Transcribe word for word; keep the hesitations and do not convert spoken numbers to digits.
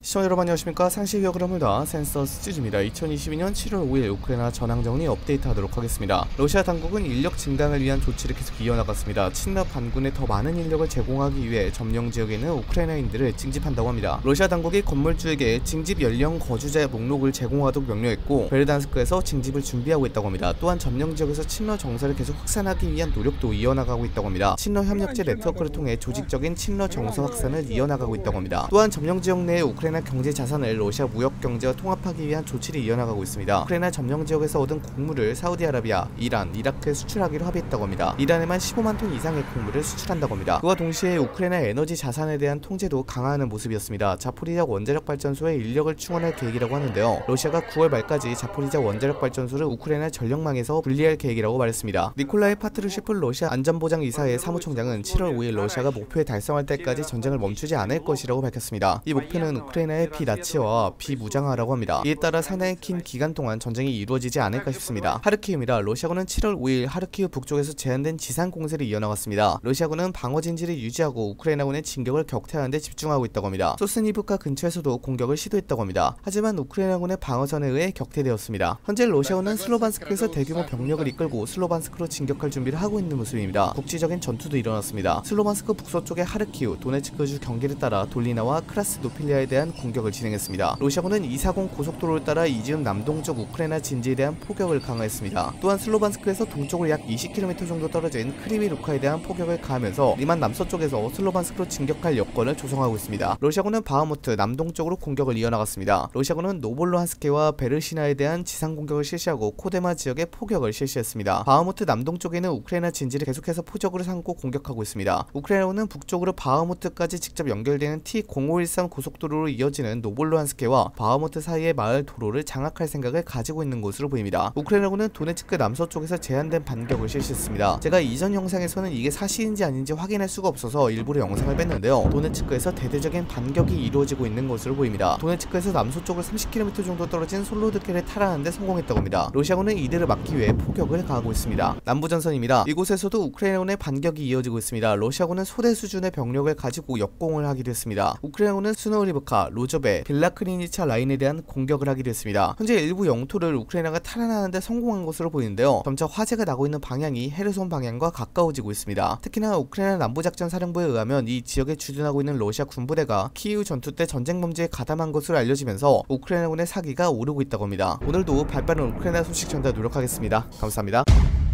시청자 여러분 안녕하십니까. 상시기어 그럼을다 센서스 찌즈입니다. 이천이십이년 칠월 오일 우크라이나 전황정리 업데이트하도록 하겠습니다. 러시아 당국은 인력 증강을 위한 조치를 계속 이어나갔습니다. 친러 반군에 더 많은 인력을 제공하기 위해 점령 지역에 있는 우크라이나인들을 징집한다고 합니다. 러시아 당국이 건물주에게 징집 연령 거주자 목록을 제공하도록 명령했고 베르단스크에서 징집을 준비하고 있다고 합니다. 또한 점령 지역에서 친러 정서를 계속 확산하기 위한 노력도 이어나가고 있다고 합니다. 친러 협력제 네트워크를 통해 조직적인 친러 정서 확산을 이어나가고 있다고 합니다. 또한 점령 지역 내의 우크라이나 경제 자산을 러시아 무역 경제와 통합하기 위한 조치를 이어나가고 있습니다. 우크라이나 점령 지역에서 얻은 곡물을 사우디아라비아, 이란, 이라크에 수출하기로 합의했다고 합니다. 이란에만 십오만 톤 이상의 곡물을 수출한다고 합니다. 그와 동시에 우크라이나 에너지 자산에 대한 통제도 강화하는 모습이었습니다. 자포리자 원자력 발전소에 인력을 충원할 계획이라고 하는데요. 러시아가 구월 말까지 자포리자 원자력 발전소를 우크라이나 전력망에서 분리할 계획이라고 말했습니다. 니콜라이 파트루셰프 러시아 안전보장이사회 사무총장은 칠월 오일 러시아가 목표에 달성할 때까지 전쟁을 멈추지 않을 것이라고 밝혔습니다. 이 목표는 우크라이나의 비나치화와 비무장화라고 합니다. 이에 따라 상당히 긴 기간 동안 전쟁이 이루어지지 않을까 싶습니다. 하르키우입니다. 러시아군은 칠월 오일 하르키우 북쪽에서 제한된 지상 공세를 이어나갔습니다. 러시아군은 방어 진지를 유지하고 우크라이나군의 진격을 격퇴하는 데 집중하고 있다고 합니다. 소스니브카 근처에서도 공격을 시도했다고 합니다. 하지만 우크라이나군의 방어선에 의해 격퇴되었습니다. 현재 러시아군은 슬로반스크에서 대규모 병력을 이끌고 슬로반스크로 진격할 준비를 하고 있는 모습입니다. 국지적인 전투도 일어났습니다. 슬로반스크 북서쪽의 하르키우, 도네츠크주 경계를 따라 돌리나와 크라스노필리아에 대한 공격을 진행했습니다. 러시아군은 이백사십 고속도로를 따라 이지움 남동쪽 우크라이나 진지에 대한 포격을 강화했습니다. 또한 슬로반스크에서 동쪽으로 약 이십 킬로미터 정도 떨어진 크리미루카에 대한 포격을 가하면서 리만 남서쪽에서 슬로반스크로 진격할 여건을 조성하고 있습니다. 러시아군은 바흐무트 남동쪽으로 공격을 이어나갔습니다. 러시아군은 노볼로한스케와 베르시나에 대한 지상 공격을 실시하고 코데마 지역에 포격을 실시했습니다. 바흐무트 남동쪽에는 우크라이나 진지를 계속해서 포적으로 삼고 공격하고 있습니다. 우크라이나군은 북쪽으로 바흐무트까지 직접 연결되는 티 공오일삼 고속도로로 이어지는 노볼로한스케와 바흐무트 사이의 마을 도로를 장악할 생각을 가지고 있는 것으로 보입니다. 우크라이나군은 도네츠크 남서쪽에서 제한된 반격을 실시했습니다. 제가 이전 영상에서는 이게 사실인지 아닌지 확인할 수가 없어서 일부러 영상을 뺐는데요. 도네츠크에서 대대적인 반격이 이루어지고 있는 것으로 보입니다. 도네츠크에서 남서쪽으로 삼십 킬로미터 정도 떨어진 솔로드케를 탈환하는 데 성공했다고 합니다. 러시아군은 이들을 막기 위해 포격을 가하고 있습니다. 남부전선입니다. 이곳에서도 우크라이나군의 반격이 이어지고 있습니다. 러시아군은 소대 수준의 병력을 가지고 역공을 하기로 했습니다. 우크라이나군은 스노우리브카, 로조베, 빌라크리니차 라인에 대한 공격을 하기로 했습니다. 현재 일부 영토를 우크라이나가 탈환하는 데 성공한 것으로 보이는데요. 점차 화재가 나고 있는 방향이 헤르손 방향과 가까워지고 있습니다. 특히나 우크라이나 남부작전 사령부에 의하면 이 지역에 주둔하고 있는 러시아 군부대가 키이우 전투 때 전쟁 범죄에 가담한 것으로 알려지면서 우크라이나군의 사기가 오르고 있다고 합니다. 오늘도 발빠른 우크라이나 소식 전달 노력하겠습니다. 감사합니다.